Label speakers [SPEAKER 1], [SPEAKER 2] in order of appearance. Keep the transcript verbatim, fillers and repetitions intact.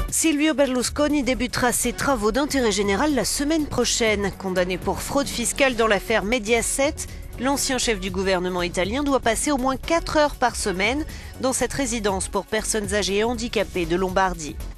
[SPEAKER 1] Silvio Berlusconi débutera ses travaux d'intérêt général la semaine prochaine. Condamné pour fraude fiscale dans l'affaire Mediaset, l'ancien chef du gouvernement italien doit passer au moins quatre heures par semaine dans cette résidence pour personnes âgées et handicapées de Lombardie.